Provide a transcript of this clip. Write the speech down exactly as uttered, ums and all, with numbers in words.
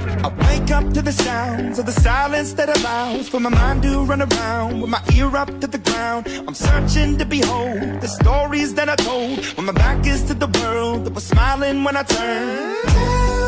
I wake up to the sounds of the silence that allows for my mind to run around with my ear up to the ground. I'm searching to behold the stories that I told when my back is to the world that was smiling when I turned.